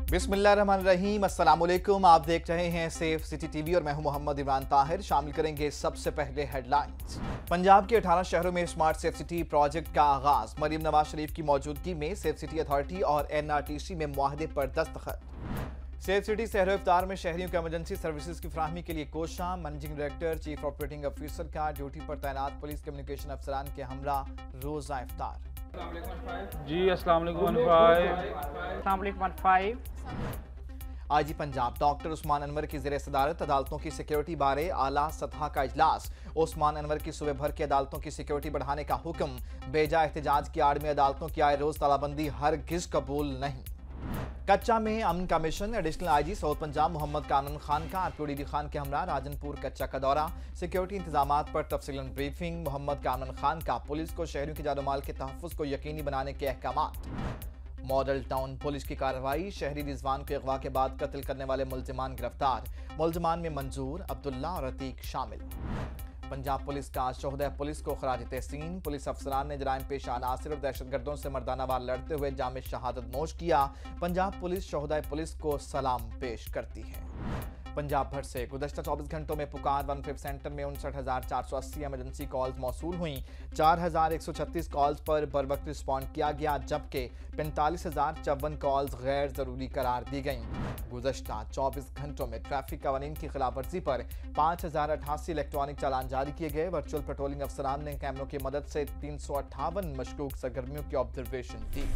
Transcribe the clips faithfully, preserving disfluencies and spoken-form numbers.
बिस्मिल्लाहिर्रहमानिर्रहीम, अस्सलाम वालेकुम। आप देख रहे हैं सेफ सिटी टीवी और मैं हूं मोहम्मद इमरान ताहिर। शामिल करेंगे सबसे पहले हेडलाइंस। पंजाब के अठारह शहरों में स्मार्ट सेफ सिटी प्रोजेक्ट का आगाज। मरियम नवाज शरीफ की मौजूदगी में सेफ सिटी अथॉरिटी और एन आर टी सी में मुआहदे पर दस्तखत। सेफ सिटी सहर इफ्तार में शहरियों को इमरजेंसी सर्विसेज की फराहमी के लिए कोशिश। Managing director chief operating officer का ड्यूटी पर तैनात पुलिस कम्युनिकेशन अफसरान के हमरा रोजा इफ्तार। जी अस्सलाम वालेकुम। आईजी पंजाब डॉक्टर उस्मान अनवर की ज़ेरे सदारत अदालतों की सिक्योरिटी बारे आला सतह का इजलास। उस्मान अनवर की सुबह भर की अदालतों की सिक्योरिटी बढ़ाने का हुक्म। बेजा एहतजाज की आड़ में अदालतों की आए रोज तालाबंदी हरगिज कबूल नहीं। कच्चा में अमन का मिशन। Additional IG south Punjab Mohammad Kanoon Khan का आरपीडी खान के हमरा राजनपुर कच्चा का दौरा। सिक्योरिटी इंतजामात पर तफसीलन ब्रीफिंग। मोहम्मद कानून खान का पुलिस को शहरियों की जानो माल के तहफ़्फ़ुज़ को यकीनी बनाने के अहकामात। मॉडल टाउन पुलिस की कार्रवाई। शहरी रिजवान को अगवा के बाद कत्ल करने वाले मुल्जिमान गिरफ्तार। मुल्जिमान में मंजूर, अब्दुल्ला और अतीक शामिल। पंजाब पुलिस का शोहदा पुलिस को खराज तहसीन। पुलिस अफसरान ने जराइम पेशा अनासिर और दहशतगर्दों से मर्दाना वार लड़ते हुए जाम शहादत नोश किया। पंजाब पुलिस शोहदा पुलिस को सलाम पेश करती है। पंजाब भर से गुज़श्ता चौबीस घंटों में पुकार वन फिफ्थ सेंटर में उनसठ हजार चार सौ अस्सी एमरजेंसी कॉल्स मौसूल हुई। चार हजार एक सौ छत्तीस कॉल्स पर बर वक्त रिस्पॉन्ड किया गया, जबकि पैंतालीस हजार चौवन कॉल्स गैर जरूरी करार दी गईं। गुज़श्ता चौबीस घंटों में ट्रैफिक कवानीन की खिलाफवर्जी पर पाँच हजार अठासी इलेक्ट्रॉनिक चालान जारी किए गए। वर्चुअल पेट्रोलिंग अफसरान ने कैमरों की मदद से तीन सौ अट्ठावन मशकूक सरगर्मियों की ऑब्जर्वेशन की।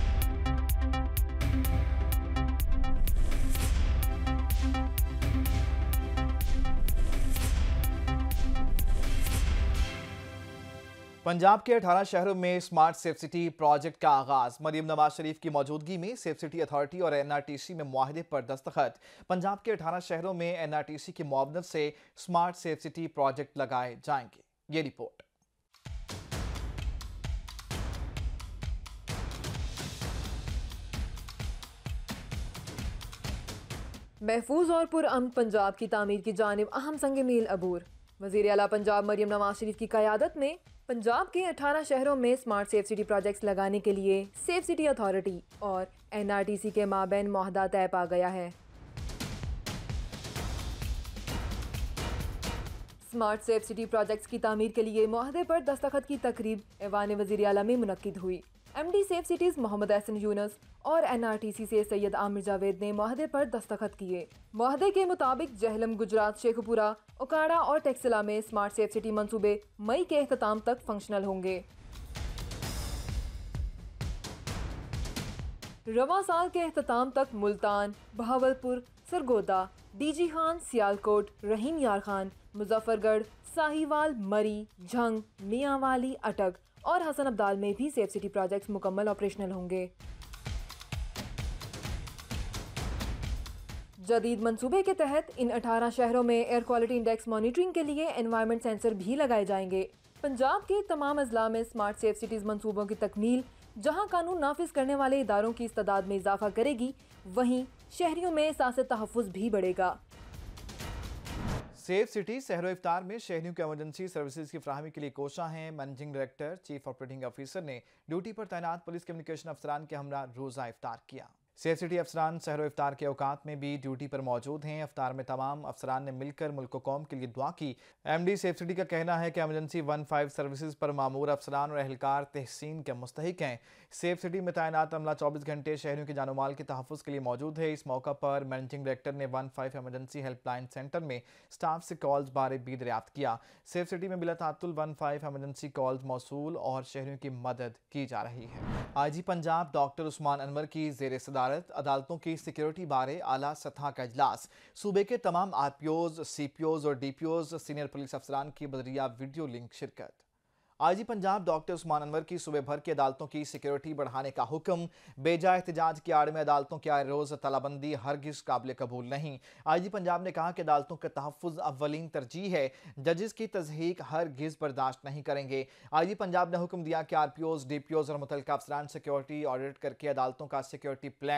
पंजाब के अठारह शहरों में स्मार्ट सेफ सिटी प्रोजेक्ट का आगाज। मरियम नवाज शरीफ की मौजूदगी में सेफ सिटी अथॉरिटी और एन आर टी सी में मुआहदे पर दस्तखत। पंजाब के अठारह शहरों में एन आर टी सी की मुआवनत से स्मार्ट सेफ सिटी प्रोजेक्ट लगाए जाएंगे। ये रिपोर्ट। महफूज और पुरअमन पंजाब की तामीर की जानिब अहम संग मील अबूर। वज़ीर आला पंजाब मरियम नवाज शरीफ की क़यादत में पंजाब के अठारह शहरों में स्मार्ट सेफ सिटी प्रोजेक्ट्स लगाने के लिए सेफ सिटी अथॉरिटी और एन आर टी सी के माबैन मुआहदा तय पा गया है। स्मार्ट सेफ सिटी प्रोजेक्ट्स की तामीर के लिए मुआहदे पर दस्तखत की तकरीब ऐवान वज़ीर आला में मुनक्किद हुई। M D safe cities Mohammad Ahsan Younus और एन आर टी सी से सैयद आमिर जावेद ने मुआहदे पर दस्तखत किए। मुआहदे के मुताबिक जहलम, गुजरात, शेखपुरा, ओकाड़ा और टेक्सिला में स्मार्ट सेफ सिटी मंसूबे मई के अख्ताम तक फंक्शनल होंगे। रवां साल के अख्ताम तक मुल्तान, बहावलपुर, सरगोदा, डी जी खान, सियालकोट, रहीम यार खान, मुजफ्फरगढ़, साहिवाल, मरी, झंग, मियांवाली, अटक और हसन अब्दाल में भी सेफ सिटी प्रोजेक्ट्स मुकम्मल ऑपरेशनल होंगे। जदीद मंसूबे के तहत इन अठारह शहरों में एयर क्वालिटी इंडेक्स मॉनिटरिंग के लिए एनवायरमेंट सेंसर भी लगाए जाएंगे। पंजाब के तमाम अजला में स्मार्ट सेफ सिटीज़ मंसूबों की तकमील जहां कानून नाफिज करने वाले इदारों की इस्तादाद में इजाफा करेगी, वहीं शहरियों में एहसास तहफ़्फ़ुज़ भी बढ़ेगा। सेफ सिटी सहर इफ्तार में शहरियों को इमरजेंसी सर्विसेज की फराहमी के लिए कोशिश हैं। Managing director chief operating officer ने ड्यूटी पर तैनात पुलिस कम्युनिकेशन अफसरान के हमरा रोजा इफ्तार किया। सेफ सिटी अफसरान सहर इफ्तार के औकात में भी ड्यूटी पर मौजूद हैं। इफ्तार में तमाम अफसरान ने मिलकर मुल्क कौम के लिए दुआ की। एम डी सेफ सिटी का कहना है कि इमरजेंसी वन फाइव सर्विसेज पर मामूर अफसरान और एहलकार तहसीन के मुस्तहिक हैं। सेफ सिटी में तैनात अमला चौबीस घंटे शहरियों के जानो माल के तहफ़्फ़ुज़ के लिए मौजूद है। इस मौका पर मैनेजिंग डायरेक्टर ने one five emergency helpline centre में स्टाफ से कॉल्स बारे भी दरियाफ्त किया। सेफ सिटी में बिला तातुल वन फाइव एमरजेंसी कॉल्स मौसूल और शहरियों की मदद की जा रही है। I G Punjab doctor Usman Anwar की ज़ेरे सदारत अदालतों की सिक्योरिटी बारे आला सतह का इजलास। सूबे के तमाम R P Os, C P Os और D P Os, senior police अफसरान की बदरिया वीडियो लिंक शिरकत। I G Punjab doctor Usman Anwar की सुबह भर की अदालतों की सिक्योरिटी बढ़ाने का हुक्म। बेजा एहतजाज की आड़ में अदालतों की आए रोज तालाबंदी हरगिज काबिल कबूल नहीं। आई जी पंजाब ने कहा कि अदालतों का तहफ़्फ़ुज़ अव्वलीन तरजीह है, जजेस की तज़हीक हरगिज बर्दाश्त नहीं करेंगे। आई जी पंजाब ने हुक्म दिया कि R P Os, D P Os और मुतल्लिका अफसरान सिक्योरिटी ऑडिट करके अदालतों का सिक्योरिटी प्लान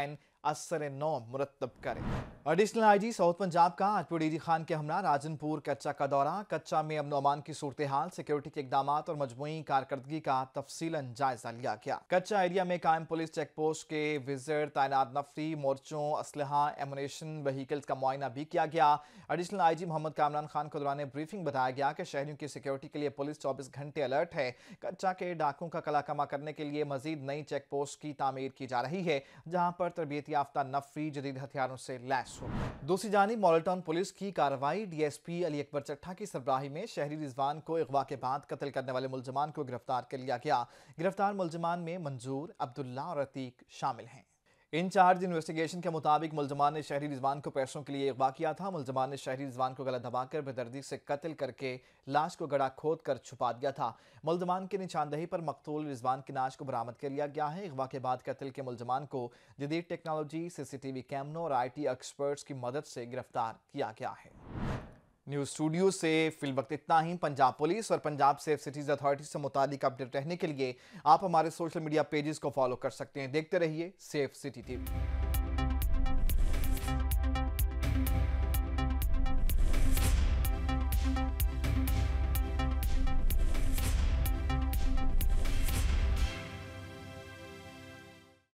असर नौ मुरतब करें। एडिशनल आईजी साउथ पंजाब का आज डीजी खान के हमरा राजनपुर कच्चा का दौरा। कच्चा में अमन अमान की सूरत हाल, सिक्योरिटी के इकदाम और मजमूई कारकर्दगी का तफसीलन जायजा लिया गया। कच्चा एरिया में कायम पुलिस चेक पोस्ट के विजिट, तैनात नफरी, मोर्चों, असलहा, एमुनेशन व्हीकल्स का मुआयना भी किया गया। एडिशनल आईजी मोहम्मद कामरान खान को दौरान ब्रीफिंग बताया गया कि शहरियों की सिक्योरिटी के लिए पुलिस चौबीस घंटे अलर्ट है। कच्चा के डाकुओं का कलाकमा करने के लिए मजीद नई चेक पोस्ट की तामीर की जा रही है, जहां पर तरबियत याफ्ता नफरी जदीद हथियारों से लैस हो। दूसरी जानिब मॉडल टाउन पुलिस की कार्रवाई। डीएसपी अली अकबर चट्ठा की सरबराही में शहरी रिजवान को अगवा के बाद कत्ल करने वाले मुलजमान को गिरफ्तार कर लिया गया। गिरफ्तार मुलजमान में मंजूर, अब्दुल्ला और अतीक शामिल हैं। इंचार्ज इन्वेस्टिगेशन के मुताबिक मुलजमान ने शहरी रिजवान को पैसों के लिए अगवा किया था। मुलजमान ने शहरी रिजवान को गला दबाकर बेदर्दी से कत्ल करके लाश को गड़ा खोद कर छुपा दिया था। मुलजमान की निशानदही पर मकतूल रिजवान की लाश को बरामद कर लिया गया है। अगवा के बाद कत्ल के मुलजमान को जदीद टेक्नोलॉजी, सीसीटीवी कैमरों और आई टी एक्सपर्ट्स की मदद से गिरफ्तार किया गया है। न्यूज़ स्टूडियो से फिल वक्त इतना ही। पंजाब पुलिस और पंजाब सेफ सिटीज अथॉरिटी से मुतालिक अपडेट रहने के लिए आप हमारे सोशल मीडिया पेजेस को फॉलो कर सकते हैं। देखते रहिए सेफ सिटी टीवी।